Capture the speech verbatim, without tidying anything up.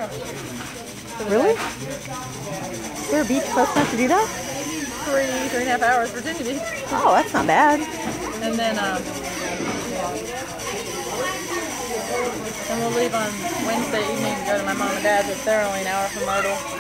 Really? Is there a beach close enough to do that? Three, three and a half hours, Virginia Beach. Oh, that's not bad. And then, um, and we'll leave on Wednesday evening to go to my mom and dad's. They're only an hour from Myrtle.